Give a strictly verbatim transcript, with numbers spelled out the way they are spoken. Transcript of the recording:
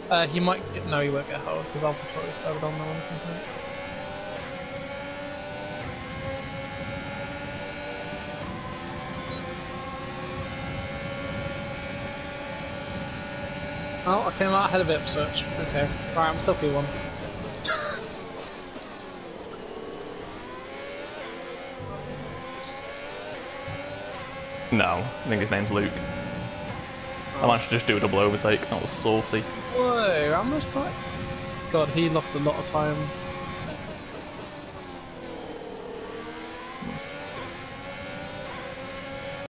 Uh, he might get, no, he won't get hold because Alpha started on there or something. Oh, I came out ahead of Ipswich. Okay, right, I'm still P one. No, I think his name's Luke. I managed to just do a double overtake. That was saucy. Whoa, how much time? God, he lost a lot of time